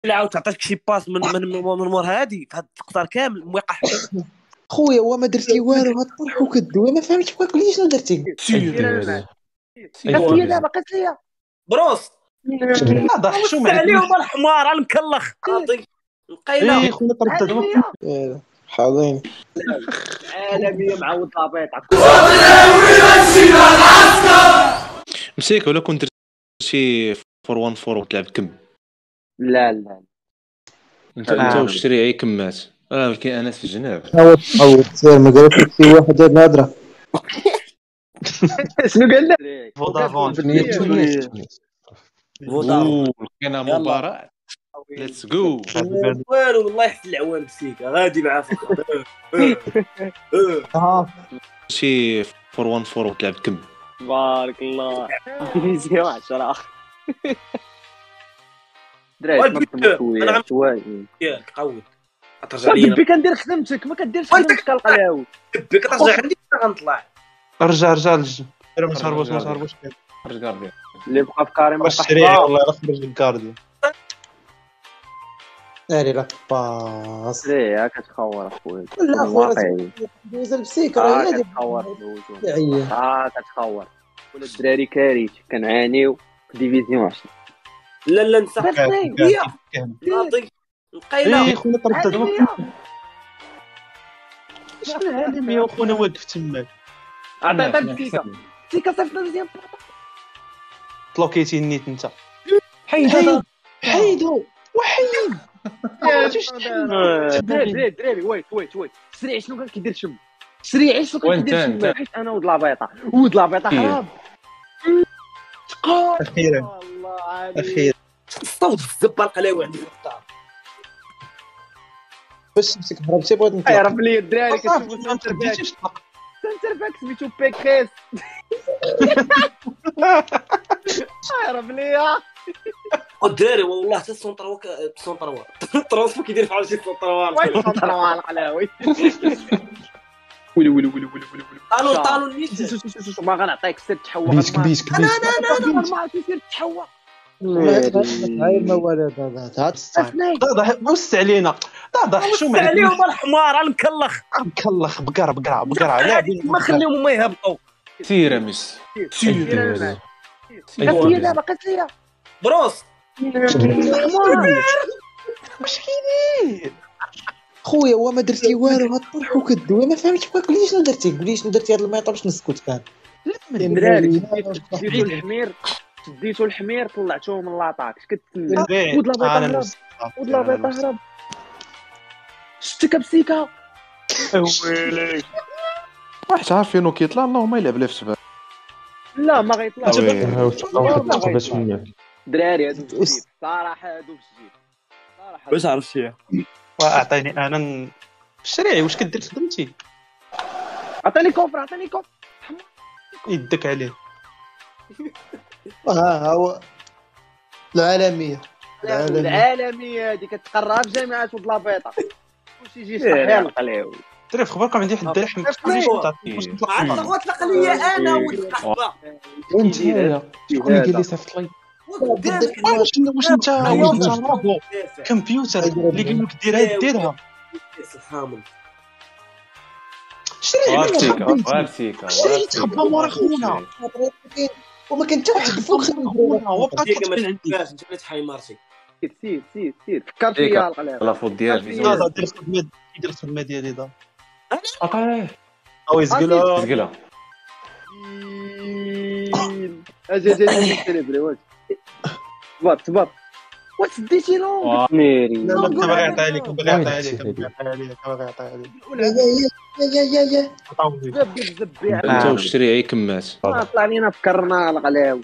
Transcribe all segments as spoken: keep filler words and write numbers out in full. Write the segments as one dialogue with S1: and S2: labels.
S1: عاود تعطيك شي باس من من من مور هادي في هاد القطار كامل موقع.
S2: خويا هو ما درتي والو هاد الطرح وكدوي ما فهمتش بقى لي شنو درتي.
S3: قالت لي دابا قالت لي
S1: بروس
S4: هذا حشومه
S1: عليهم الحمار المكلخ قاضي نقينا
S4: اي خويا تردد
S2: حاضين
S3: عالميه معاود لابيطه
S5: مسيك ولا كنت شي أربعة واحد أربعة وتلعب كم.
S3: لا لا
S5: انت انت وشري اي كمات اه كاين انس في الجناب
S2: عاود عاود سير ما قالت لك شي واحد هاد الهضره.
S3: شنو قال لك
S4: فودافون
S1: فودافون
S5: كاينه مباراه ليتس جو
S1: والو والله يحفل العوام مسيكه غادي معاه في الخط.
S5: شي أربعة واحد أربعة وتلعب كم.
S3: بارك الله مزيان عشرة دراري ما تموتوا
S1: انا عم
S3: شويه
S1: ياك قود ترجع لينا
S3: بي كندير خدمتك ما كديرش خدمتك القلاوي
S1: بك ترجع عندي غنطلع
S4: رجع رجع لج ما تهربوش ما تهربوش
S5: رجع بيه
S3: اللي بقى في كاري ما
S4: الشريعي والله خرج الكارديو
S2: ناري لك باص
S3: ليه كتخور اخويا
S2: لا خويا دوز البسيكه راه هي
S3: كتخور
S2: عيا
S3: اه كتخور ولا الدراري كاريت كنعانيو في ديفيزيون عشرة
S1: لا لا نسى هي قاضي نقينا
S4: اي خويا تردد شنو العالميه وخونا واقف تماك
S3: عطي عطي السيكا السيكا صيفطنا مزيان
S4: طلوكيتي النيت انت
S2: حيدو حيدو وحيد
S3: دراري دراري ويت ويت ويت سريع شنو كان كيدير شم سريع شنو كان كيدير شم حيت انا ولد لابيطه ولد لابيطه حرام
S4: اخيرا
S3: والله عادي
S4: اخيرا
S1: صوت الزبال قلاوي عندي في الدار
S2: باش تمسك هربتي بغيت نطلع
S3: يعرف لي الدراري كتشوفوا
S4: ما
S3: سنتر باك
S4: ترديتيش تطلق
S3: سنتر باك سميتو بيكريس يعرف لي
S1: الدراري والله حتى السونطروا السونطروا الترونسفو كيدير بحال شي سونطروا
S3: وين سنتر على القلاوي ولي ولي ولي ولي ولي
S1: طالو طالو نيت
S3: ما غنعطيك سير تحوق
S2: كبيس كبيس كبيس
S3: ما عرفتش سير تحوق
S2: هاي الموالد هذا هاد الصايم
S4: بص علينا هذا حشومه
S1: عليهم الحمار المكلخ
S4: مكلخ بقرا بقرا بقرا لاعبين
S1: ما خليهم ما يهبطوا
S5: سير مس
S1: سير
S3: قالت لي دابا قالت لي
S1: بروس
S4: واش كاينين
S2: خويا هو ما درتي والو هاد الطرح وكدوي ما فهمتش بقى قولي شنو درتي قولي شنو درتي هاد الميطه باش نسكت كان
S3: دراري شديتو الحمير شديتو الحمير طلعتوه من لاطاك اش كتسنى ود لابيطه هرب ود لابيطه هرب شتك بسيكا
S4: ويلي
S6: واحد عارفينو كيطلع اللهم يلعب ليه في الشباب.
S3: لا ما غيطلعش
S6: واحد
S3: دراري هادو في الجيب صراحه هادو في الجيب صراحه
S1: واش عرفت شي
S4: واعطيني انا الشريعي واش كدير خدمتي
S3: عطيني كوفر عطيني كوفر
S4: يدك عليه
S2: ها هو العالميه
S3: العالميه هادي كتقرب جامعات ود لابيطه واش يجي صحيح القلاوي
S4: دري في خبركم عندي حد اللحم
S1: عاد غتطلق ليا انا والقحبه
S6: وانت هيا شكون اللي قال لي صيفط لي
S4: واش انت واش انت كمبيوتر اللي قال لك ديرها ديرها
S1: الحامل
S5: وارسيكا وارسيكا
S4: شري تخبى مورا خونا
S2: وما كان حتى واحد فوق
S4: خونا هو بقى كتبان عندي
S1: انت اللي تحاي مارسي
S3: سير سير سير فكرت فيا القلاوي
S5: لا فوت ديال
S4: هذا دير الخدمه دير الخدمه ديالي دابا
S5: عطيه
S4: او يزقلها
S5: زقلها
S3: اجي اجي السيريبري واش تبط تبط واش ديتي لون ميري
S4: لا لا باغي يعطي عليك باغي يعطي عليك باغي يعطي عليك باغي يعطي عليك
S2: يا يا يا يا
S3: زبي زبي
S5: انت وشري كمات
S3: طلع لينا فكرنا القلاوي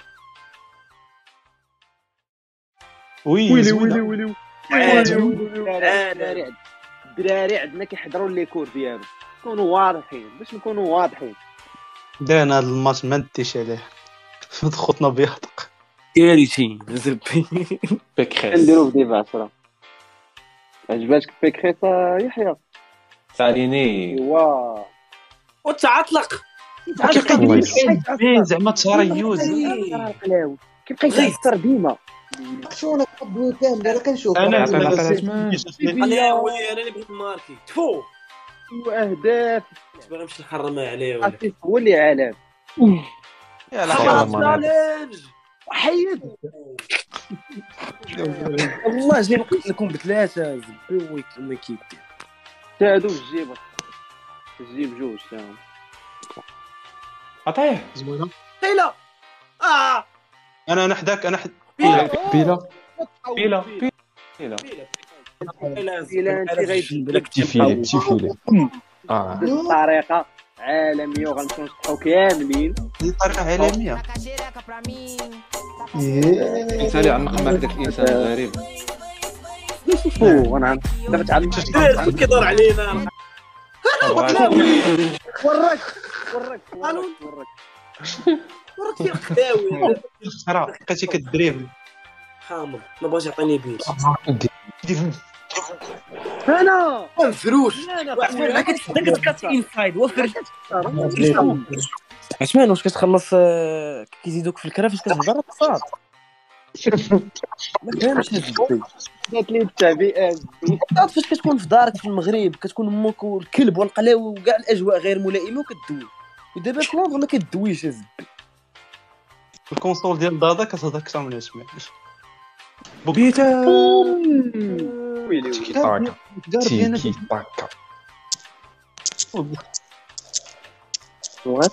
S4: ويلي
S3: ويلي ويلي الدراري الدراري عندنا كيحضروا لي كور ديالو كونوا واضحين باش نكونوا واضحين
S4: درنا هذا الماتش ما نديش عليه خوتنا بيهطق
S1: كارثي زبي
S5: بكريس
S3: نديرو في ديفا عشرة عجباتك بيكريس يحيى
S5: ساليني
S3: ايوا
S1: وتعطلق
S4: كيبقى زعما تهريوز
S3: القلاوي كيبقى يتعثر ديما
S2: شلون الدوي كامل انا كنشوف
S4: انا
S5: عطينا عطينا
S1: قلاوي انا اللي بغيت ماركي تفو
S3: واهداف
S1: باغي نمشي نحرمها عليه ولا
S3: اسيست هو اللي عالم
S4: يلا
S1: خلاص
S5: ماني.
S1: تشالنج
S3: حيد
S7: والله جاي نقتل لكم بثلاثه زبي ويك ويكيد
S3: تادو الجيب الجيب جوج تاهم
S5: عطيه
S4: زوينه.
S1: قيله اه
S4: انا انا حداك انا حد
S5: بيلا
S6: بيلا
S5: بيلا بيلا
S3: الى انت غيجيب
S6: تيفيلي تيفيلي اه
S3: بطريقه عالميه وغنمشيو نصحو كاملين
S4: هذه طريقه عالميه.
S5: مثالي على النقم هذاك الانسان غريب
S3: فو غنعرف دابا تعلم
S1: درت كيدور علينا
S3: وراك وراك وراك وراك
S1: ورك يا خداوي
S4: راه بقيتي كدريب
S1: حامض ما بغاش يعطيني بيت
S3: انا
S1: الفروش
S7: عثمان كتبدا كتكات انسايد وفر عثمان واش كتخلص آه، كيزيدوك في الكرا فاش كتهضر الصاد ما فهمتش هاد الزبي
S3: قالت لي التعبئات
S7: الصاد فاش كتكون في دارك في المغرب كتكون امك والكلب والقلاوي وكاع الاجواء غير ملائمه وكدوي ودابا في لندن ما كدويش الزبي
S4: الكونسول ديال دادا كتهضر اكثر من اسمع
S5: بيتا
S3: ويلي
S6: تيكي تاكا تيكي تاكا
S3: وات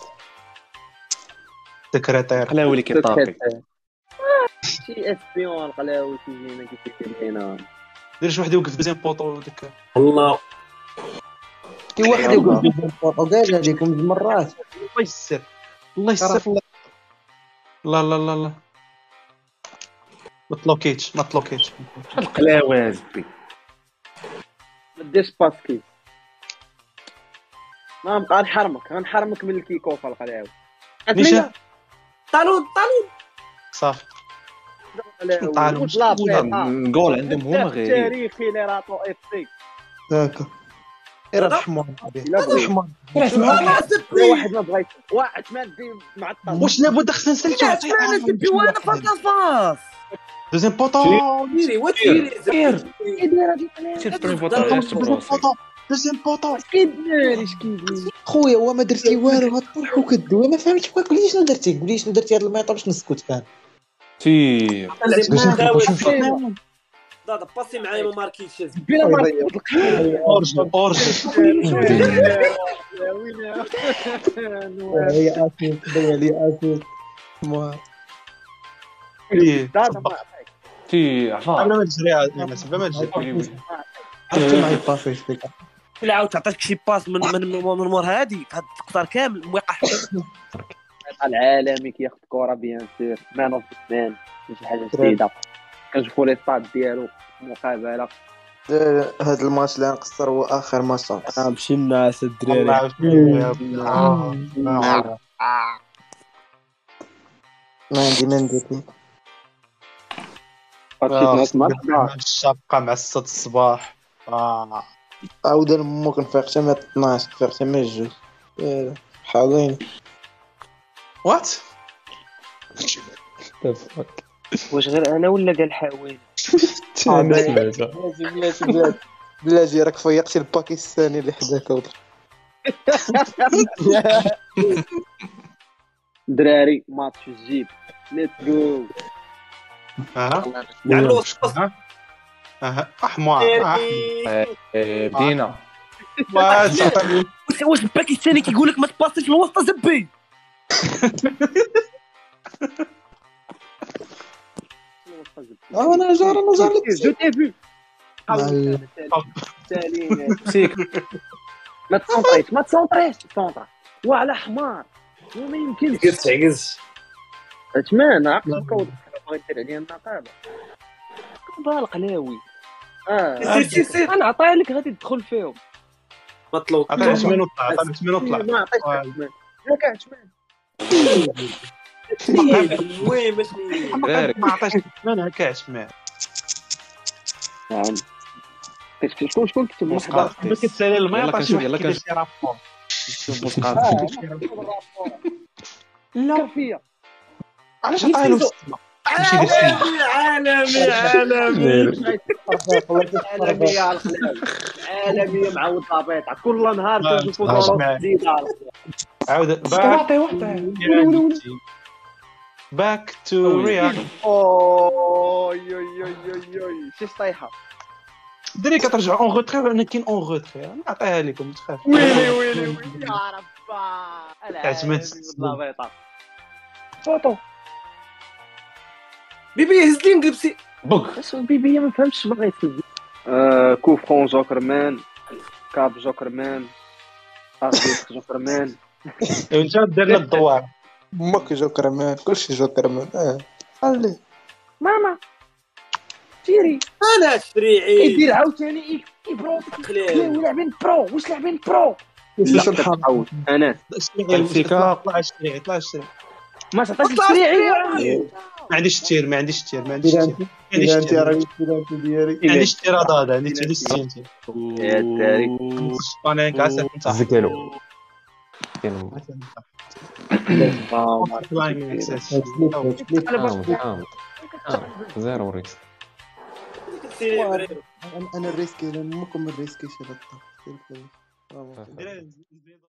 S4: سكرتير
S5: قلاوي اللي كيطاطي
S3: شي اسبيون القلاوي تيجينا كيفير لينا
S4: دير شي واحد يوقف دوزيام بوطو ديك
S1: الله
S2: كي واحد يقول لي قال هذيكم جوج مرات
S4: الله يسر الله يسر لا لا لا لا ما تلوكيتش ما تلوكيتش
S5: القلاوي زبي
S3: ما ديرش باسكي ما نبقى نحرمك غنحرمك من الكيك اوف القلاوي
S4: نيشان
S1: طالون طالون
S4: صافي
S3: قلاوي لا بيضا
S5: نقول عندهم هما غير
S3: تاريخي اللي راتو اف سي
S2: هاكا غير رحمه
S3: لا بغيت
S2: رحمه
S3: واحد ما بغيت واحد ما دي معطل
S4: واش لابد خصنا نسلتو
S7: انا زبي وانا فاضل فاس
S4: دوزيام بوطو
S1: ديري وديري
S7: شفت برين فوتو
S4: دوزيام بوطو
S3: كيدير كيدير
S2: خويا هو ما درتي والو غتطرح وكدوي ما فهمتش بقى قولي شنو درتي قولي شنو درتي هاد الميطه باش نسكت كان
S5: تي
S1: دادا باسي معايا ما ماركيتش
S3: بلا ما
S4: اورج اورج
S2: يا اسف يا اسف ما
S5: تي عفا
S4: انا ما نجري انا سبا ما نجري
S2: عرفتي معايا باسي فيك
S7: لا عاود تعطيك شي باس من من من مور هادي هاد القطار كامل موقع
S3: العالمي كياخذ كره بيان سير مان اوف مان شي حاجه جديده كنشوفوا لي ستاد ديالو مقابله
S2: هاد الماتش اللي نقصر هو اخر ماتش
S7: نمشي الناس الدراري
S2: ما عندي ما ندير فيه
S4: الشابقه مع ستة الصباح
S2: عاود مو كنفيق حتى ما اثناش كنفيق حتى ما جوج حاضين
S4: وات
S3: واش غير انا ولا قال حاوين
S2: بلاتي بلاتي بلاتي راك فيقتي الباكستاني اللي حداك
S3: دراري ماتش في الجيب ليتس جو
S4: ها
S1: يعلو
S4: ها احمر
S5: بدينا
S4: وات
S7: واش الباكستاني كيقول لك ما تباسيش الوسط زبي
S2: انا جار انا جار
S3: جو تي في
S7: سيك
S3: ما تسونطريش ما تسونطريش تسونطر وعلى حمار وما يمكنش
S1: عجز تعجز
S3: عثمان عقلك بغيت دير عليا النقابه كون القلاوي اه
S1: سير سير سير
S3: انا عطاها لك غادي تدخل فيهم
S1: مطلوب
S4: عطيني عثمان وطلع عطيني عثمان وطلع
S3: ما عطيتش عثمان ياك عثمان
S1: وين باش
S4: ما عطاش عثمان هكا عثمان
S3: نعم شكون شكون كتب
S5: مسقط.
S3: واحد
S4: ما كتسالي الماء
S5: يلا
S4: عطاش
S5: كنشوف، يلا
S4: واحد كيدير شي رابور
S3: لا فيا
S4: علاش عطاه له ستة ماشي لي سي
S1: عالمي عالمي
S3: عالميه على الخلاوي عالميه مع الطابيطه كل نهار
S4: لا،
S3: كنشوفوا
S4: لا،
S3: دروس
S4: اسمع.
S3: جديده على
S4: عاود باك
S8: واعطي واعطي
S4: باك تو ريال.
S3: اوي اوي اوي اوي اوي شي طايحه
S4: دري كترجع اون روتري وانا كاين اون روتري نعطيها لكم تخاف.
S3: ويلي ويلي ويلي يا ربا
S4: اعتمد.
S3: الطابيطه فوتو
S1: بيبي هز لي نقلبسي
S8: بوك
S3: اش البيبي ما فهمتش باغي يسد آه كوفرون جوكرمان كاب جوكرمان اربيت جوكرمان
S4: انت درنا الدوار.
S2: ماك جوكر مان كلشي جوكر مان اه خلي
S3: ماما تيري
S1: انا شريعي
S3: يدير عاوتاني اي برو
S1: خليل
S3: لاعبين برو واش لاعبين برو
S2: شو الحال
S3: انا
S4: طلع طلع الشريعي طلع الشريعي.
S3: ما تعطيش السريعي
S4: ما عنديش تير ما عنديش تير ما عنديش تير ما عنديش
S2: انت
S4: تير
S2: راك انت ديالي
S4: ما عنديش تير هذا عندي عندي ستين.
S3: يا تاري
S4: انا كاسه نصح
S6: زكالو كاين
S4: كلايم اكسس
S6: زيرو ريكس
S2: انا الريسكي انا ممكن الريسكي شي غلطه